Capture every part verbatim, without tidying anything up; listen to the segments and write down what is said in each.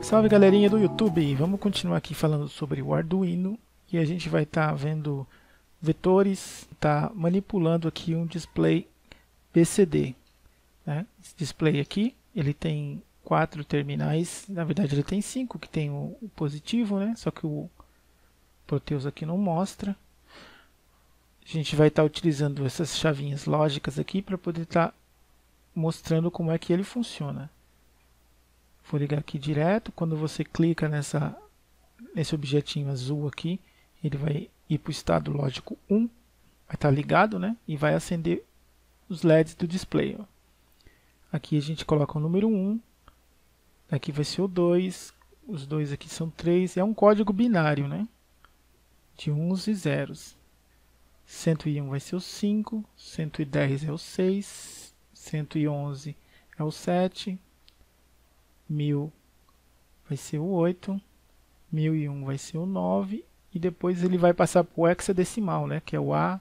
Salve galerinha do YouTube, vamos continuar aqui falando sobre o Arduino e a gente vai estar tá vendo vetores, tá manipulando aqui um display B C D, né? Esse display aqui, ele tem quatro terminais, na verdade ele tem cinco, que tem o, o positivo, né? Só que o Proteus aqui não mostra. A gente vai estar tá utilizando essas chavinhas lógicas aqui para poder estar tá mostrando como é que ele funciona. Vou ligar aqui direto. Quando você clica nessa, nesse objetinho azul aqui, ele vai ir para o estado lógico um, vai estar ligado, né? E vai acender os L E Ds do display. Ó. Aqui a gente coloca o número um, aqui vai ser o dois, os dois aqui são três, é um código binário, né? De uns e zeros. cento e um vai ser o cinco, cento e dez é o seis, cento e onze é o sete, mil vai ser o oito, mil e um vai ser o nove e depois ele vai passar para o hexadecimal, né, que é o A,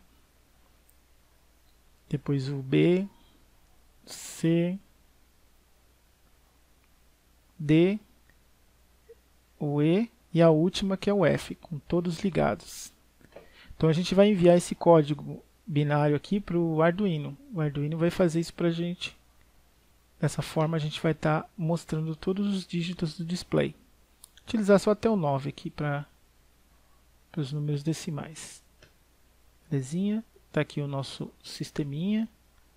depois o B, C, D, o E e a última que é o F, com todos ligados. Então a gente vai enviar esse código binário aqui para o Arduino. O Arduino vai fazer isso para a gente. Dessa forma a gente vai estar tá mostrando todos os dígitos do display. Vou utilizar só até o nove aqui para os números decimais. Belezinha? Está aqui o nosso sisteminha.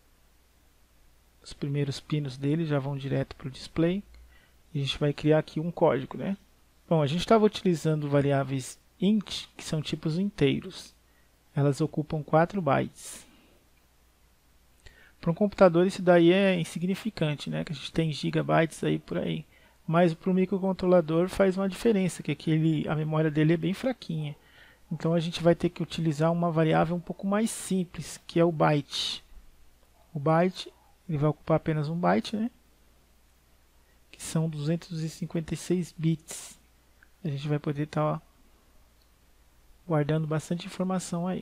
Os primeiros pinos dele já vão direto para o display. E a gente vai criar aqui um código, né? Bom, a gente estava utilizando variáveis int, que são tipos inteiros. Elas ocupam quatro bytes. Para um computador isso daí é insignificante, né? Que a gente tem gigabytes aí por aí. Mas para o microcontrolador faz uma diferença, que aquele, a memória dele é bem fraquinha. Então a gente vai ter que utilizar uma variável um pouco mais simples, que é o byte. O byte ele vai ocupar apenas um byte, né? Que são duzentos e cinquenta e seis bits. A gente vai poder estar tá, guardando bastante informação aí.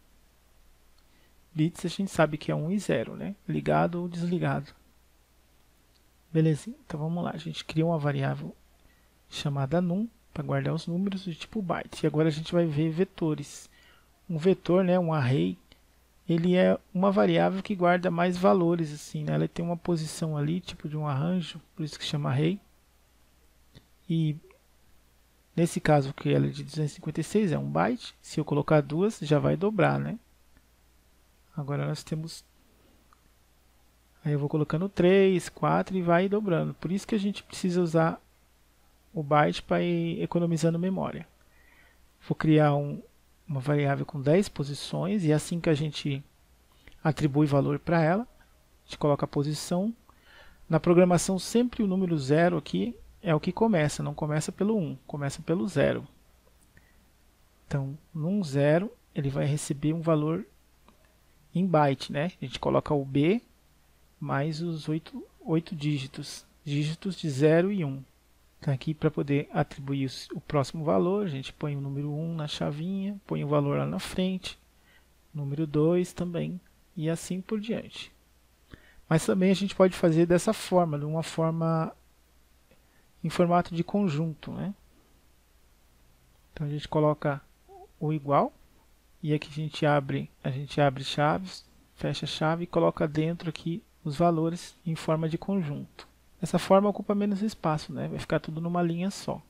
Bits a gente sabe que é um e zero, né? Ligado ou desligado. Beleza, então vamos lá. A gente cria uma variável chamada num para guardar os números do tipo byte. E agora a gente vai ver vetores. Um vetor, né, um array, ele é uma variável que guarda mais valores, assim, né? Ela tem uma posição ali, tipo de um arranjo, por isso que chama array. E nesse caso que ela é de duzentos e cinquenta e seis, é um byte. Se eu colocar duas, já vai dobrar, né? Agora nós temos, aí eu vou colocando três, quatro e vai dobrando. Por isso que a gente precisa usar o byte para ir economizando memória. Vou criar um, uma variável com dez posições e assim que a gente atribui valor para ela, a gente coloca a posição. Na programação sempre o número zero aqui é o que começa, não começa pelo um, começa pelo zero. Então, num zero ele vai receber um valor em byte, né? A gente coloca o B mais os oito, oito dígitos, dígitos de zero e um. Então aqui para poder atribuir o próximo valor, a gente põe o número um na chavinha, põe o valor lá na frente, número dois também, e assim por diante. Mas também a gente pode fazer dessa forma, de uma forma em formato de conjunto, né? Então a gente coloca o igual. E aqui a gente abre, a gente abre chaves, fecha a chave e coloca dentro aqui os valores em forma de conjunto. Essa forma ocupa menos espaço, né? Vai ficar tudo numa linha só.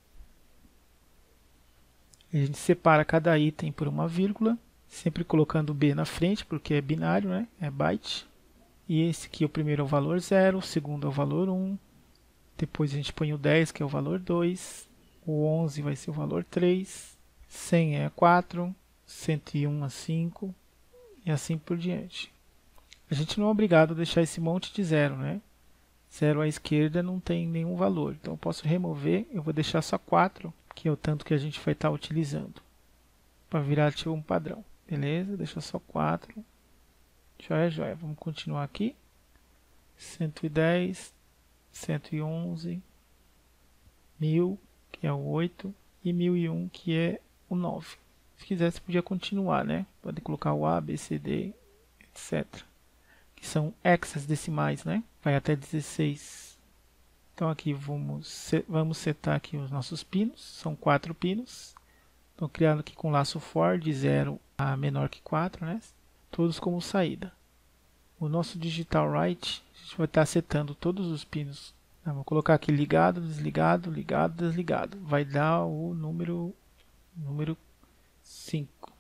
A gente separa cada item por uma vírgula, sempre colocando o B na frente, porque é binário, né? É byte. E esse aqui, o primeiro é o valor zero, o segundo é o valor um. Depois a gente põe o dez, que é o valor dois. O onze vai ser o valor três. cem é quatro. cento e um a cinco e assim por diante. A gente não é obrigado a deixar esse monte de zero, né? Zero à esquerda não tem nenhum valor. Então eu posso remover, eu vou deixar só quatro, que é o tanto que a gente vai estar utilizando. Para virar tipo um padrão. Beleza? Deixa só quatro. Joia, joia. Vamos continuar aqui. cento e dez, cento e onze, mil, que é o oito, e mil e um, que é o nove. Se quisesse, podia continuar, né? Pode colocar o A, B, C, D, etcétera. Que são hexadecimais, né? Vai até dezesseis. Então aqui vamos, vamos setar aqui os nossos pinos, são quatro pinos. Estão criando aqui com laço for de zero a menor que quatro, né? Todos como saída. O nosso digital write, a gente vai estar setando todos os pinos. Então, vou colocar aqui ligado, desligado, ligado, desligado. Vai dar o número, número cinco.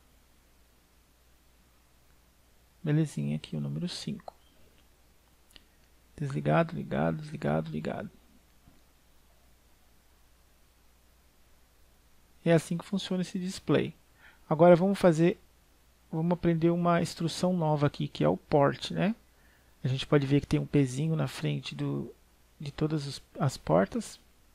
Belezinha aqui o número cinco. Desligado, ligado, desligado, ligado. É assim que funciona esse display. Agora vamos fazer, vamos aprender uma instrução nova aqui, que é o port, né? A gente pode ver que tem um pezinho na frente do, de todas os, as portas,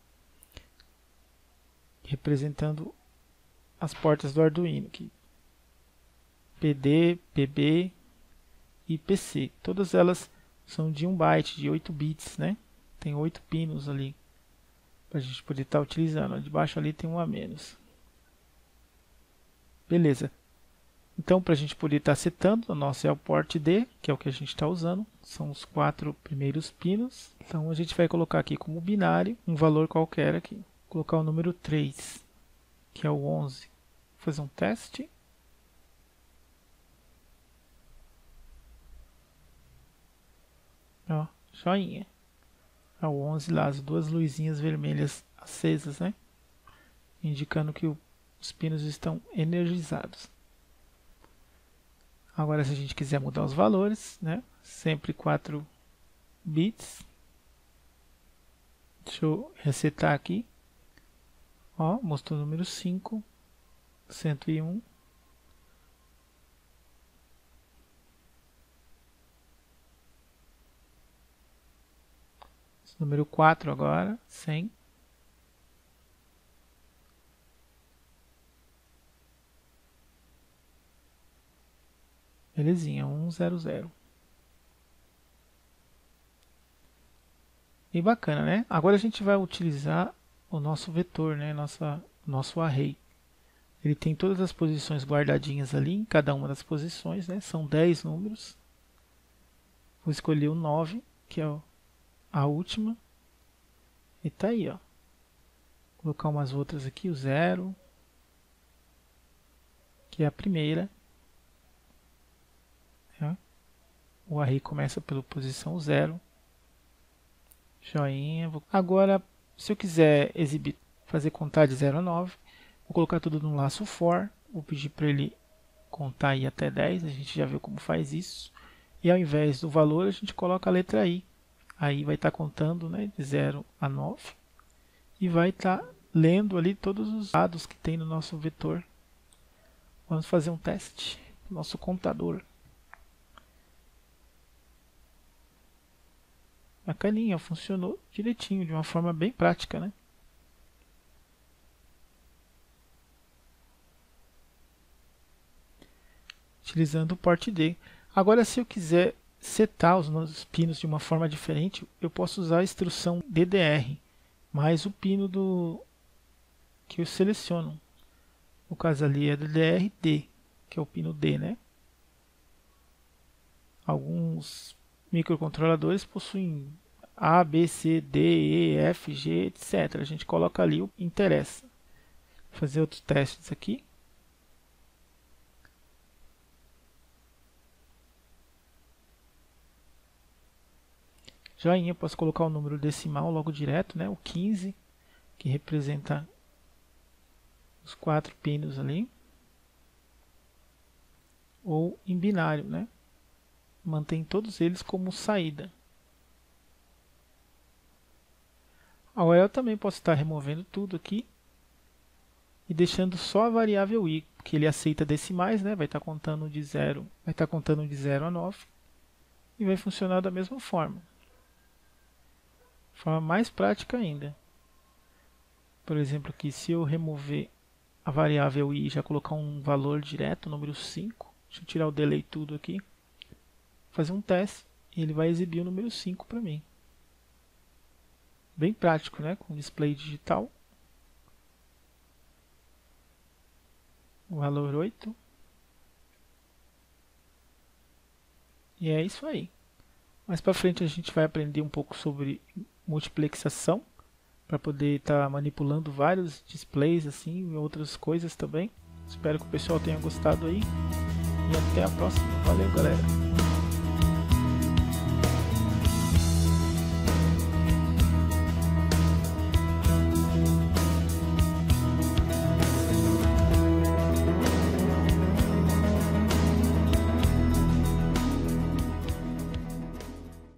representando as portas do Arduino, aqui. P D, P B e P C. Todas elas são de um byte, de oito bits, né? Tem oito pinos ali para a gente poder estar utilizando. Debaixo ali tem um a menos. Beleza. Então, para a gente poder estar setando, o nosso é o port D, que é o que a gente está usando. São os quatro primeiros pinos. Então, a gente vai colocar aqui como binário um valor qualquer aqui. Vou colocar o número três, que é o onze. Vou fazer um teste. Ó, joinha. É o onze lá, as duas luzinhas vermelhas acesas, né? Indicando que o, os pinos estão energizados. Agora, se a gente quiser mudar os valores, né? Sempre quatro bits. Deixa eu resetar aqui. Ó, mostrou o número cinco, cento e um. Número quatro agora, cem. Belezinha, cento. E bacana, né? Agora a gente vai utilizar o nosso vetor, né? Nossa, nosso array. Ele tem todas as posições guardadinhas ali, em cada uma das posições, né? São dez números. Vou escolher o nove, que é a última. E tá aí, ó. Vou colocar umas outras aqui, o zero, que é a primeira. O array começa pela posição zero. Joinha. Agora, se eu quiser exibir, fazer contar de zero a nove, vou colocar tudo no laço for. Vou pedir para ele contar aí até dez. A gente já viu como faz isso. E ao invés do valor, a gente coloca a letra I. Aí vai estar contando, né, de zero a nove. E vai estar lendo ali todos os dados que tem no nosso vetor. Vamos fazer um teste. Nosso contador. Bacaninha, funcionou direitinho, de uma forma bem prática, né? Utilizando o port D. Agora, se eu quiser setar os meus pinos de uma forma diferente, eu posso usar a instrução D D R, mais o pino do que eu seleciono. No caso ali é D D R D, que é o pino D, né? Alguns microcontroladores possuem A, B, C, D, E, F, G, etcétera. A gente coloca ali o que interessa. Vou fazer outros testes aqui. Joinha, posso colocar o número decimal logo direto, né? O quinze, que representa os quatro pinos ali. Ou em binário, né? Mantém todos eles como saída. Agora eu também posso estar removendo tudo aqui e deixando só a variável i, que ele aceita decimais, né? Vai estar contando de zero, vai estar contando de zero a nove e vai funcionar da mesma forma. De forma mais prática ainda. Por exemplo, aqui, se eu remover a variável i e já colocar um valor direto, número cinco, deixa eu tirar o delay tudo aqui, fazer um teste e ele vai exibir o número cinco para mim. Bem prático, né? Com display digital. O valor oito. E é isso aí. Mais para frente a gente vai aprender um pouco sobre multiplexação para poder estar tá manipulando vários displays assim e outras coisas também. Espero que o pessoal tenha gostado aí e até a próxima. Valeu, galera!